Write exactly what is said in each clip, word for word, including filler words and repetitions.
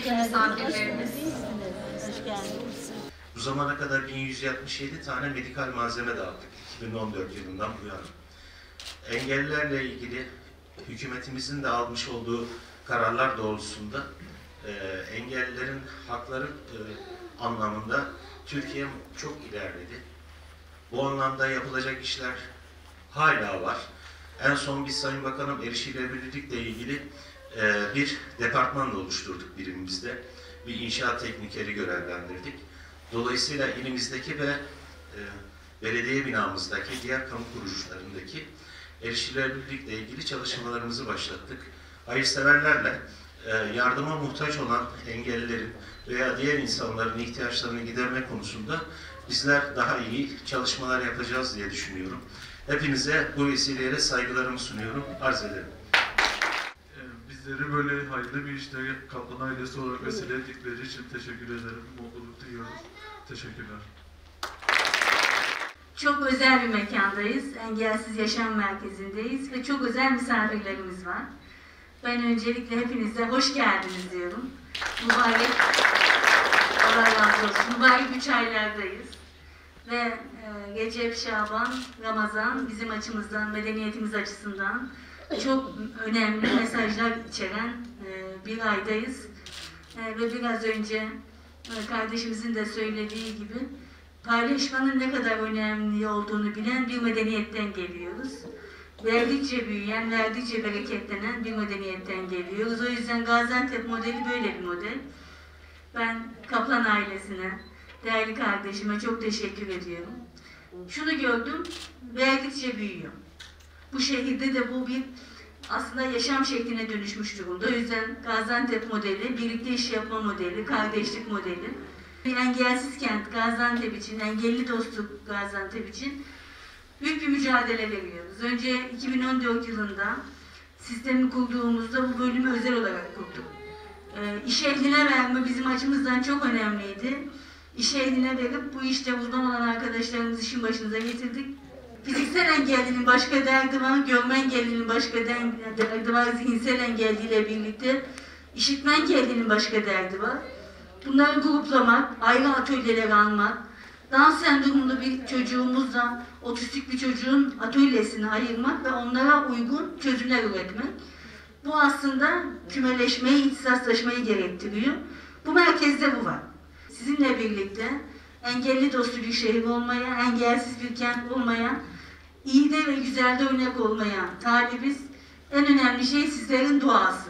değerli misafirlerimiz. Hoş geldiniz. Bu zamana kadar bin yüz yetmiş yedi tane medikal malzeme dağıttık iki bin on dört yılından bu yana. Engellilerle ilgili hükümetimizin de almış olduğu kararlar doğrultusunda e, engellilerin hakları e, anlamında Türkiye çok ilerledi. Bu anlamda yapılacak işler hala var. En son biz Sayın Bakanım erişilebilirlikle ilgili e, bir departman da oluşturduk birimimizde. Bir inşaat teknikeri görevlendirdik. Dolayısıyla ilimizdeki ve e, belediye binamızdaki diğer kamu kuruluşlarındaki erişilebilirlikle ilgili çalışmalarımızı başlattık. Hayırseverlerle e, yardıma muhtaç olan engellilerin veya diğer insanların ihtiyaçlarını giderme konusunda bizler daha iyi çalışmalar yapacağız diye düşünüyorum. Hepinize bu vesileyle saygılarımı sunuyorum, arz ederim. Bizleri böyle hayırlı bir işte Kaplan ailesi olarak vesile ettikleri için teşekkür ederim. Mutluluk duyuyoruz. Teşekkürler. Çok özel bir mekandayız. Engelsiz Yaşam Merkezi'ndeyiz ve çok özel misafirlerimiz var. Ben öncelikle hepinize hoş geldiniz diyorum. Mübarek, Allah razı olsun. Mübarek üç aylardayız. Ve e, Recep, Şaban, Ramazan bizim açımızdan, medeniyetimiz açısından çok önemli mesajlar içeren e, bir aydayız. E, ve biraz önce e, kardeşimizin de söylediği gibi paylaşmanın ne kadar önemli olduğunu bilen bir medeniyetten geliyoruz. Verdikçe büyüyen, verdikçe bereketlenen bir medeniyetten geliyoruz. O yüzden Gaziantep modeli böyle bir model. Ben Kaplan ailesine, değerli kardeşime çok teşekkür ediyorum. Şunu gördüm, verdikçe büyüyor. Bu şehirde de bu bir aslında yaşam şekline dönüşmüş durumda. O yüzden Gaziantep modeli, birlikte iş yapma modeli, kardeşlik modeli. Bir engelsiz kent Gaziantep için, engelli dostluk Gaziantep için büyük bir mücadele veriyoruz. Önce iki bin on dört yılında sistemi kurduğumuzda bu bölümü özel olarak kurduk. E, iş ehline verme bizim açımızdan çok önemliydi. İş ehline verip bu işte uzman olan arkadaşlarımızı işin başınıza getirdik. Fiziksel engellinin başka derdi var, görme engellinin başka derdi var, zihinsel engelliyle birlikte işitme engellinin başka derdi var. Bunları gruplamak, ayrı atölyeler almak, Down sendromlu bir çocuğumuzla otistik bir çocuğun atölyesini ayırmak ve onlara uygun çözümler üretmek. Bu aslında kümeleşmeyi, ihtisaslaşmayı gerektiriyor. Bu merkezde bu var. Sizinle birlikte engelli dostu bir şehir olmaya, engelsiz bir kent olmaya, iyide ve güzelde örnek olmaya talibiz. En önemli şey sizlerin duası.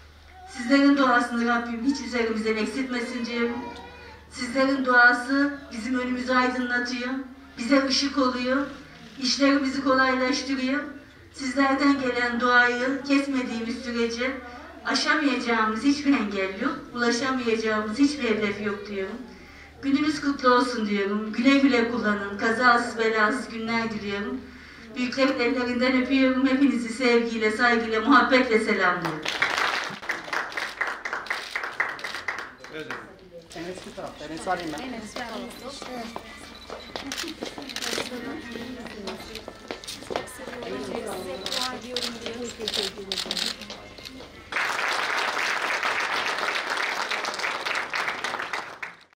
Sizlerin duasını Rabbim hiç üzerimizden eksiltmesin diyorum. Sizlerin duası bizim önümüzü aydınlatıyor, bize ışık oluyor, işlerimizi kolaylaştırıyor. Sizlerden gelen duayı kesmediğimiz sürece aşamayacağımız hiçbir engel yok, ulaşamayacağımız hiçbir hedef yok diyorum. Gününüz kutlu olsun diyorum. Güle güle kullanın. Kazasız belasız günler diliyorum. Büyüklerin ellerinden öpüyorum. Hepinizi sevgiyle, saygıyla, muhabbetle selamlıyorum. Enes şu tarafta. Enes'i alayım ben. Enes ver. Size dua ediyorum diyor.